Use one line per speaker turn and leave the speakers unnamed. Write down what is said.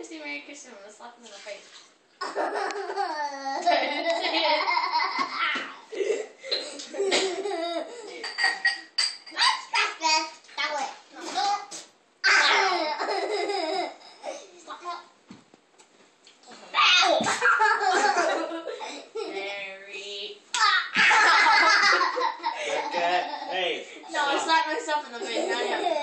to say Merry Christmas, I'm going to slap him in the face.
Hey.
No, I slapped myself in the face, not him.